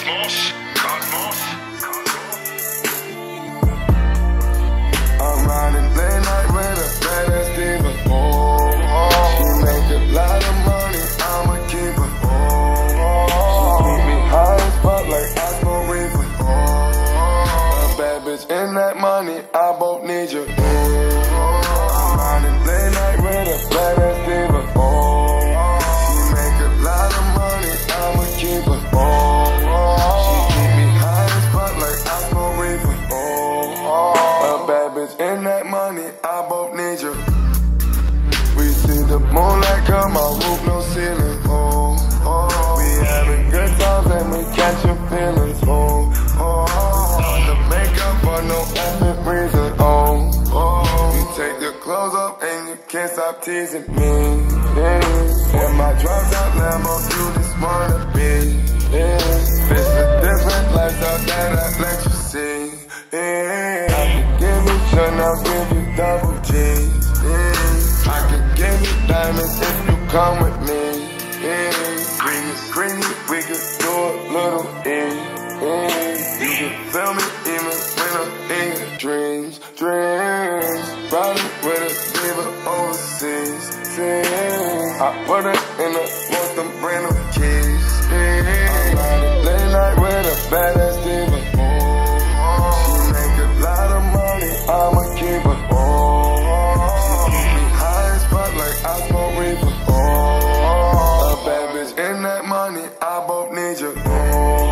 I'm riding late night with a badass diva. She make a lot of money, I'm a keeper. She keep me high as fuck like I smoke reefer. A bad bitch in that money, I both need you. I'm riding late night with a badass diva. She make a lot of money, I'm a keeper. She keep me high as fuck like I smoke reefer. A bad bitch in that money, I both need you. We see the moonlight come, my roof no ceiling. We having good times and we catching feelings. The makeup for no effort reason. You take your clothes off and you can't stop teasing me. And my drop top Lambo, you just wanna be. This a different lifestyle that I let you see. I can give you shit, I'll give you double G's. I can give you diamonds if you come with me. Creamy, we can do a little E. You can feel me even when I'm in your dreams. Riding with a diva overseas. I put it in the most them brand new keys. I'm riding late night with a badass diva. She make a lot of money, I'm a keeper. She keep me high as fuck like I smoke reefer. A bad bitch in that money, I both need you.